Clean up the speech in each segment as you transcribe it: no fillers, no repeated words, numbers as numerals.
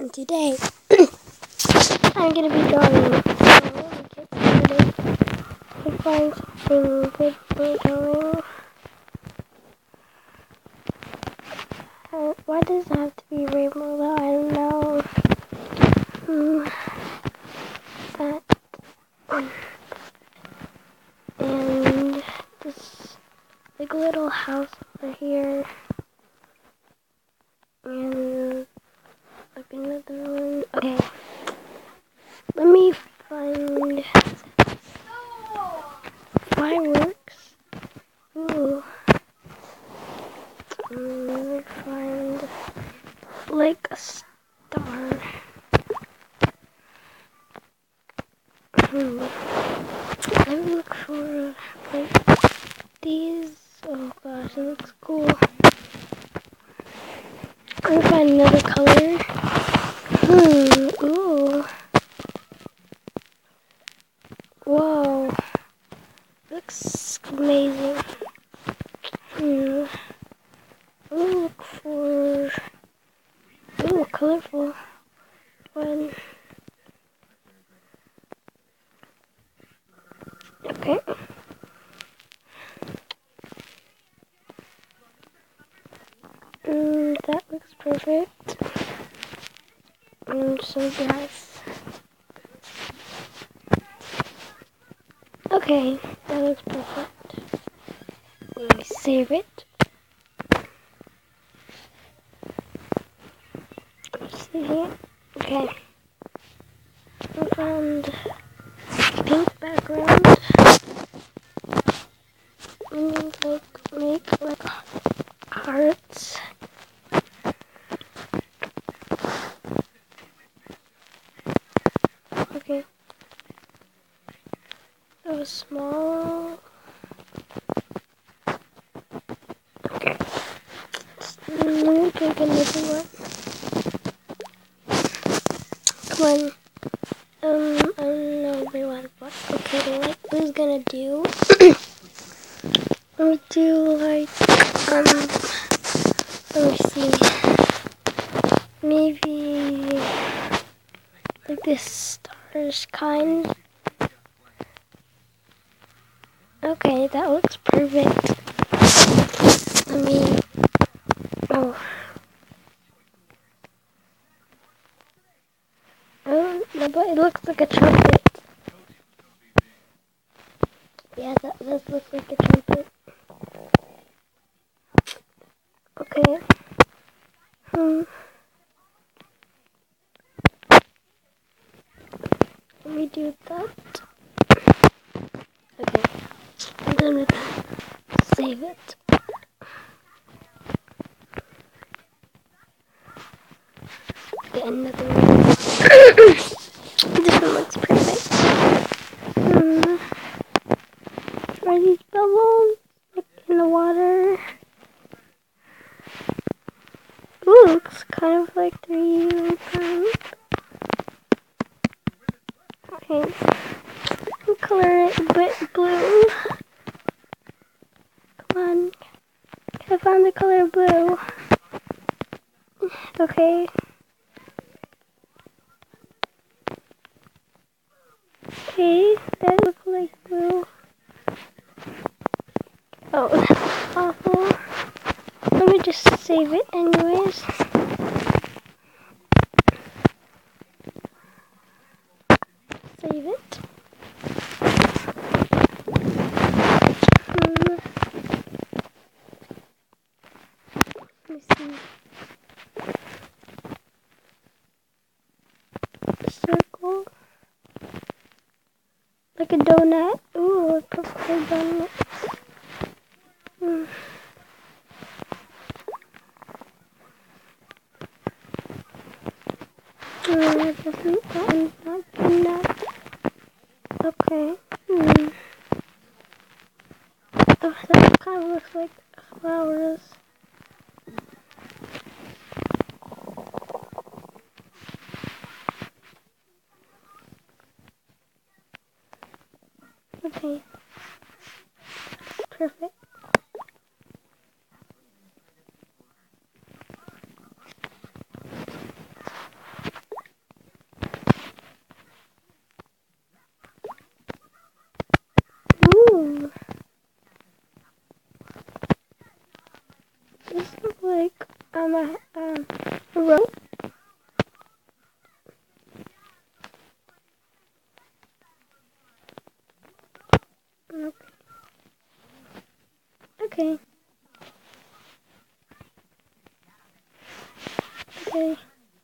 and today I'm gonna be drawing. So let me get started and find something good for drawing. Why does it have to be rainbow though? I don't know. That and this like little house over here and like another one. Okay, let me find fireworks. Ooh. Let me find like a star. Let me look for like these. Oh gosh, it looks cool. I'm gonna find another color. Ooh. Whoa. Looks amazing. I'm gonna look for a colorful one. Okay. That looks perfect. Some grass. Okay, that looks perfect. Let me save it. Let's see here. Okay. I found pink background. And make like hearts. Okay. That was small. Okay. Let me take another one. Come on. I don't know if they want what. Okay, what I was gonna do. Let me do like, let me see. Maybe like this stars kind. Okay, that looks perfect. Let me, oh, no, but it looks like a trumpet. Yeah, that does look like a trumpet. Okay. Let me do that. Okay, I'm done with that. Save it. Get another one. This one looks perfect. Are these bubbles like in the water? Ooh, looks kind of like 3D. Okay, I'll color it a bit blue. Come on, I found the color blue. Okay. Okay, that looks like blue. Oh, that's awful. Let me just save it anyways. Save it. Let me see. A circle. Like a donut. Ooh, a purple donut. That one's not good enough. Okay. Oh, that kind of looks like flowers. Okay. Perfect. a road. Okay. Okay.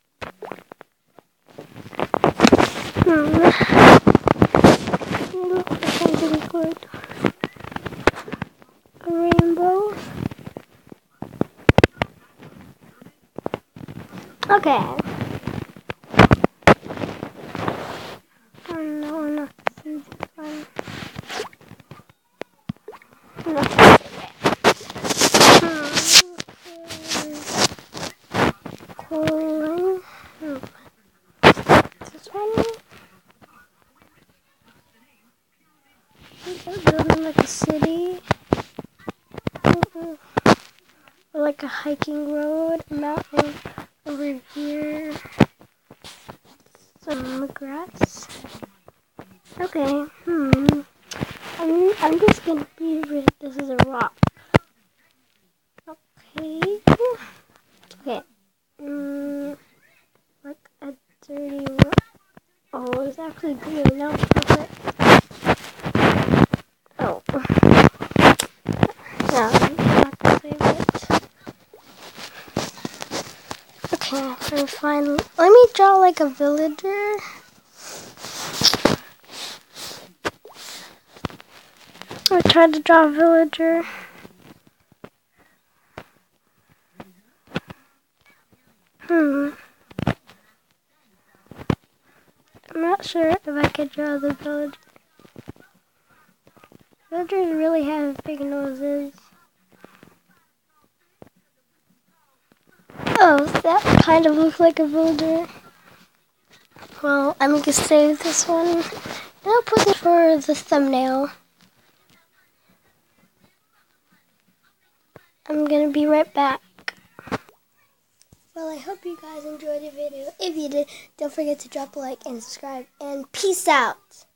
Look for something good. A rainbow. Okay. Oh no, not this one. No. Cool. This one. Building like a city. Or like a hiking road. A mountain over here. Some grass. Okay. I'm just gonna be rid. This is a rock. Okay. Okay. Like a dirty rock. Oh, it's actually green. No, perfect. Oh. No, I'm not gonna save it. Okay, I'm fine. Let me draw like a villager. I tried to draw a villager. I'm not sure if I could draw the villager. Villagers really have big noses. Oh, that kind of looks like a villager. Well, I'm going to save this one. And I'll put it for the thumbnail. I'm going to be right back. Well, I hope you guys enjoyed the video. If you did, don't forget to drop a like and subscribe. And peace out.